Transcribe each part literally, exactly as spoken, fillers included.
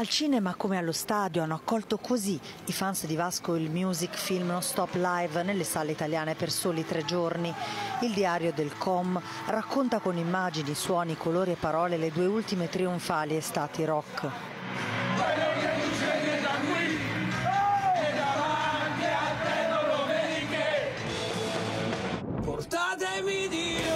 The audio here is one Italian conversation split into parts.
Al cinema come allo stadio hanno accolto così i fans di Vasco il music film Non Stop Live nelle sale italiane per soli tre giorni. Il diario del Com racconta con immagini, suoni, colori e parole le due ultime trionfali estati rock. Portatemi Dio,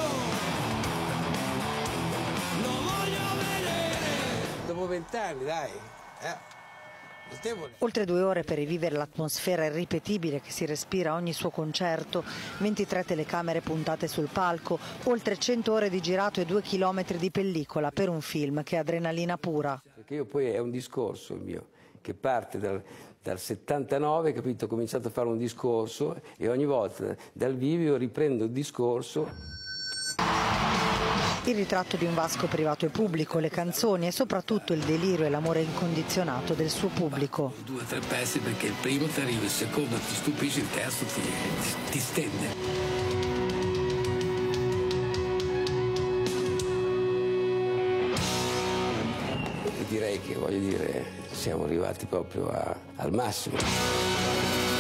lo voglio vedere. Dopo vent'anni, dai. Eh. Oltre due ore per rivivere l'atmosfera irripetibile che si respira a ogni suo concerto, ventitré telecamere puntate sul palco, oltre cento ore di girato e due chilometri di pellicola per un film che è adrenalina pura. Perché io poi è un discorso il mio, che parte dal, dal settantanove, capito, ho cominciato a fare un discorso e ogni volta dal vivo io riprendo il discorso. Il ritratto di un Vasco privato e pubblico, le canzoni e soprattutto il delirio e l'amore incondizionato del suo pubblico. Due o tre pezzi perché il primo ti arriva, il secondo ti stupisce, il terzo ti, ti, ti stende. E direi che, voglio dire, siamo arrivati proprio a, al massimo.